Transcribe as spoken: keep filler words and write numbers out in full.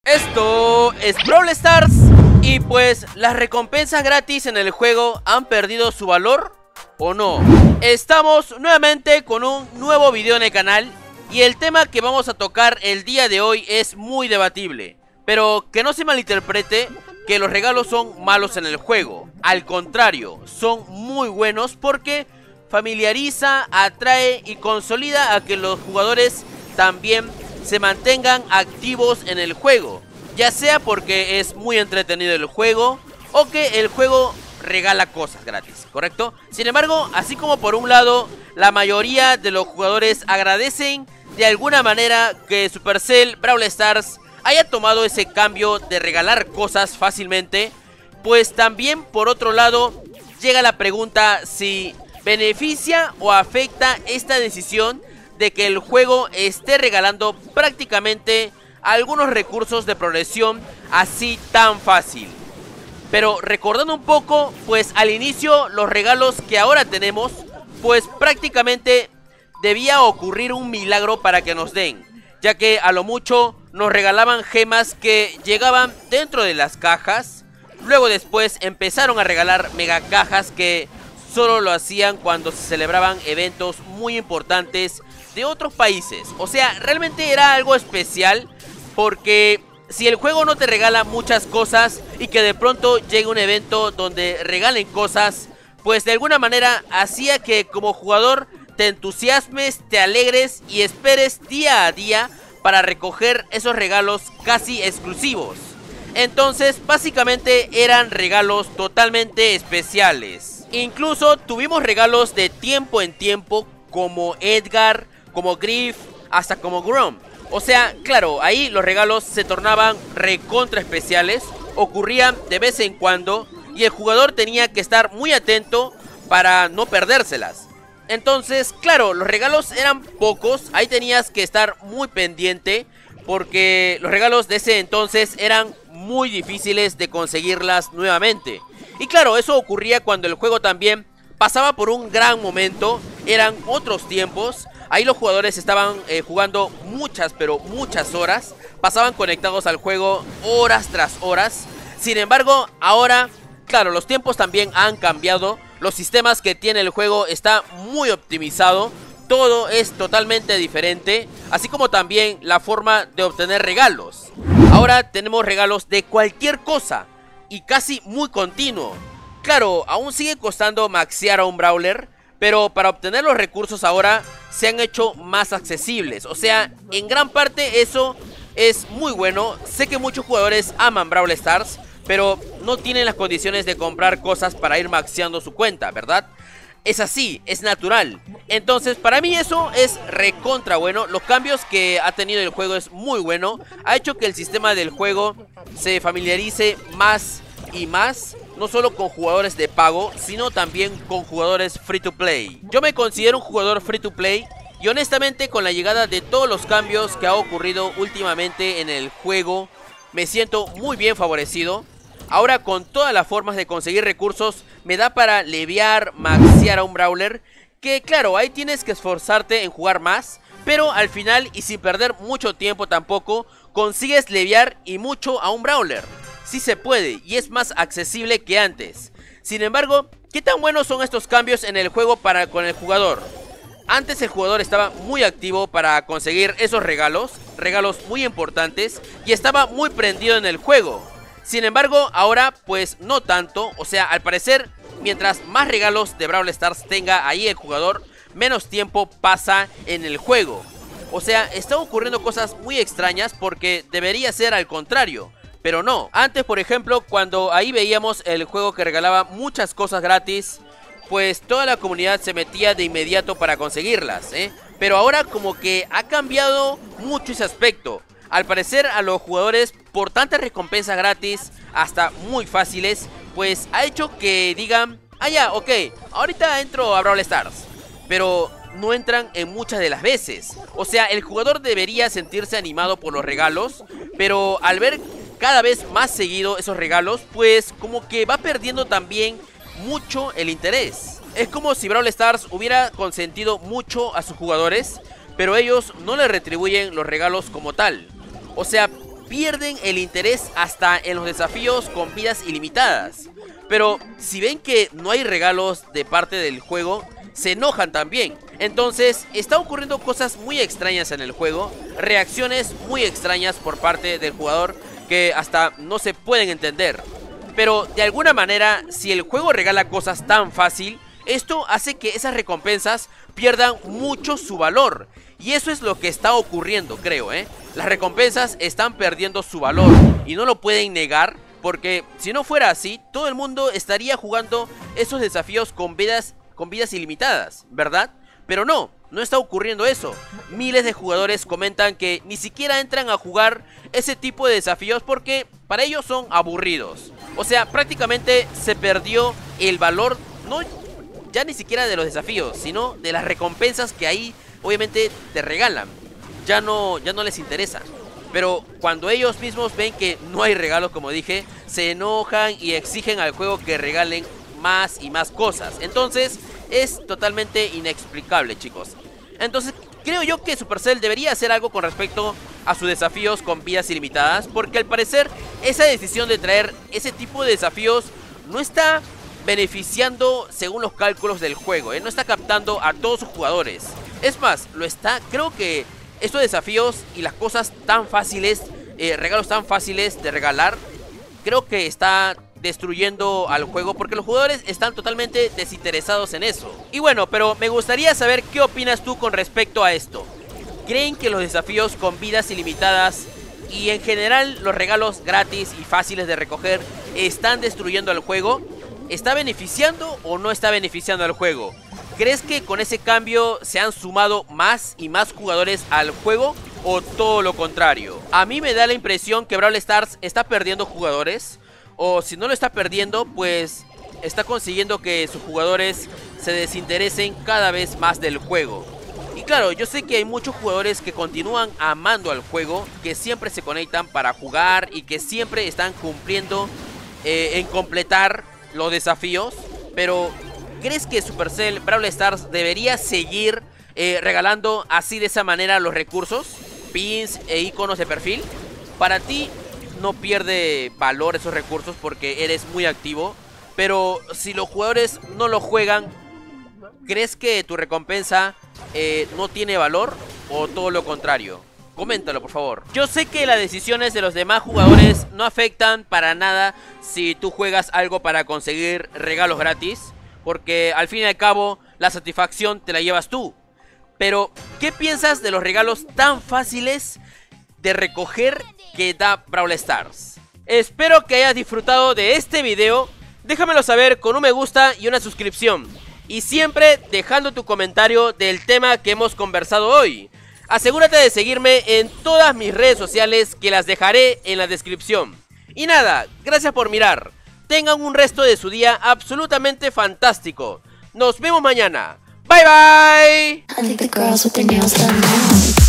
Esto es Brawl Stars y pues las recompensas gratis en el juego han perdido su valor o no. Estamos nuevamente con un nuevo video en el canal y el tema que vamos a tocar el día de hoy es muy debatible. Pero que no se malinterprete que los regalos son malos en el juego. Al contrario, son muy buenos porque familiariza, atrae y consolida a que los jugadores también se mantengan activos en el juego, ya sea porque es muy entretenido el juego o que el juego regala cosas gratis, ¿correcto? Sin embargo, así como por un lado la mayoría de los jugadores agradecen de alguna manera que Supercell Brawl Stars haya tomado ese cambio de regalar cosas fácilmente, pues también por otro lado llega la pregunta si beneficia o afecta esta decisión de que el juego esté regalando prácticamente algunos recursos de progresión así tan fácil. Pero recordando un poco, pues al inicio los regalos que ahora tenemos, pues prácticamente debía ocurrir un milagro para que nos den, ya que a lo mucho nos regalaban gemas que llegaban dentro de las cajas. Luego después empezaron a regalar mega cajas que solo lo hacían cuando se celebraban eventos muy importantes de otros países. O sea, realmente era algo especial, porque si el juego no te regala muchas cosas y que de pronto llegue un evento donde regalen cosas, pues de alguna manera hacía que como jugador te entusiasmes, te alegres y esperes día a día para recoger esos regalos casi exclusivos. Entonces básicamente eran regalos totalmente especiales. Incluso tuvimos regalos de tiempo en tiempo como Edgar, como Griff, hasta como Grom. O sea, claro, ahí los regalos se tornaban recontra especiales, ocurrían de vez en cuando y el jugador tenía que estar muy atento para no perdérselas. Entonces, claro, los regalos eran pocos, ahí tenías que estar muy pendiente porque los regalos de ese entonces eran muy difíciles de conseguirlas nuevamente. Y claro, eso ocurría cuando el juego también pasaba por un gran momento, eran otros tiempos. Ahí los jugadores estaban eh, jugando muchas, pero muchas horas. Pasaban conectados al juego horas tras horas. Sin embargo, ahora, claro, los tiempos también han cambiado. Los sistemas que tiene el juego está muy optimizado. Todo es totalmente diferente. Así como también la forma de obtener regalos. Ahora tenemos regalos de cualquier cosa y casi muy continuo. Claro, aún sigue costando maxear a un brawler, pero para obtener los recursos ahora se han hecho más accesibles. O sea, en gran parte eso es muy bueno. Sé que muchos jugadores aman Brawl Stars, pero no tienen las condiciones de comprar cosas para ir maxeando su cuenta, ¿verdad? Es así, es natural. Entonces para mí eso es recontra bueno. Los cambios que ha tenido el juego es muy bueno. Ha hecho que el sistema del juego se familiarice más y más, no solo con jugadores de pago, sino también con jugadores free to play. Yo me considero un jugador free to play y honestamente con la llegada de todos los cambios que ha ocurrido últimamente en el juego, me siento muy bien favorecido. Ahora con todas las formas de conseguir recursos me da para leviar, maxear a un brawler, que claro, ahí tienes que esforzarte en jugar más, pero al final y sin perder mucho tiempo tampoco, consigues leviar y mucho a un brawler. Sí se puede y es más accesible que antes. Sin embargo, ¿qué tan buenos son estos cambios en el juego para con el jugador? Antes el jugador estaba muy activo para conseguir esos regalos, regalos muy importantes, y estaba muy prendido en el juego. Sin embargo, ahora pues no tanto. O sea, al parecer, mientras más regalos de Brawl Stars tenga ahí el jugador, menos tiempo pasa en el juego. O sea, están ocurriendo cosas muy extrañas porque debería ser al contrario. Pero no, antes por ejemplo cuando ahí veíamos el juego que regalaba muchas cosas gratis, pues toda la comunidad se metía de inmediato para conseguirlas, ¿eh? Pero ahora como que ha cambiado mucho ese aspecto. Al parecer a los jugadores, por tantas recompensas gratis, hasta muy fáciles, pues ha hecho que digan, ah ya, ok, ahorita entro a Brawl Stars. Pero no entran en muchas de las veces. O sea, el jugador debería sentirse animado por los regalos, pero al ver cada vez más seguido esos regalos, pues como que va perdiendo también mucho el interés. Es como si Brawl Stars hubiera consentido mucho a sus jugadores, pero ellos no le retribuyen los regalos como tal. O sea, pierden el interés hasta en los desafíos con vidas ilimitadas. Pero si ven que no hay regalos de parte del juego, se enojan también. Entonces están ocurriendo cosas muy extrañas en el juego, reacciones muy extrañas por parte del jugador que hasta no se pueden entender. Pero de alguna manera, si el juego regala cosas tan fácil, esto hace que esas recompensas pierdan mucho su valor. Y eso es lo que está ocurriendo, creo, ¿eh? Las recompensas están perdiendo su valor y no lo pueden negar, porque si no fuera así, todo el mundo estaría jugando esos desafíos con vidas, con vidas ilimitadas, ¿verdad? Pero no, no está ocurriendo eso. Miles de jugadores comentan que ni siquiera entran a jugar ese tipo de desafíos porque para ellos son aburridos. O sea, prácticamente se perdió el valor, no ya ni siquiera de los desafíos, sino de las recompensas que ahí obviamente te regalan. Ya no, ya no les interesa. Pero cuando ellos mismos ven que no hay regalos, como dije, se enojan y exigen al juego que regalen más y más cosas. Entonces es totalmente inexplicable, chicos. Entonces creo yo que Supercell debería hacer algo con respecto a sus desafíos con vidas ilimitadas, porque al parecer esa decisión de traer ese tipo de desafíos no está beneficiando según los cálculos del juego, ¿eh? No está captando a todos sus jugadores. Es más, lo está, creo que estos desafíos y las cosas tan fáciles, eh, regalos tan fáciles de regalar, creo que está destruyendo al juego porque los jugadores están totalmente desinteresados en eso. Y bueno, pero me gustaría saber qué opinas tú con respecto a esto. ¿Creen que los desafíos con vidas ilimitadas y en general los regalos gratis y fáciles de recoger están destruyendo al juego? ¿Está beneficiando o no está beneficiando al juego? ¿Crees que con ese cambio se han sumado más y más jugadores al juego o todo lo contrario? A mí me da la impresión que Brawl Stars está perdiendo jugadores, o si no lo está perdiendo, pues está consiguiendo que sus jugadores se desinteresen cada vez más del juego. Y claro, yo sé que hay muchos jugadores que continúan amando al juego, que siempre se conectan para jugar y que siempre están cumpliendo eh, en completar los desafíos. Pero ¿crees que Supercell Brawl Stars debería seguir eh, regalando así de esa manera los recursos, pins e iconos de perfil? Para ti no pierde valor esos recursos porque eres muy activo, pero si los jugadores no lo juegan, ¿crees que tu recompensa eh, no tiene valor o todo lo contrario? Coméntalo, por favor. Yo sé que las decisiones de los demás jugadores no afectan para nada si tú juegas algo para conseguir regalos gratis, porque al fin y al cabo la satisfacción te la llevas tú. Pero ¿qué piensas de los regalos tan fáciles de recoger que da Brawl Stars? Espero que hayas disfrutado de este video. Déjamelo saber con un me gusta y una suscripción, y siempre dejando tu comentario del tema que hemos conversado hoy. Asegúrate de seguirme en todas mis redes sociales, que las dejaré en la descripción. Y nada, gracias por mirar. Tengan un resto de su día absolutamente fantástico. Nos vemos mañana. Bye bye.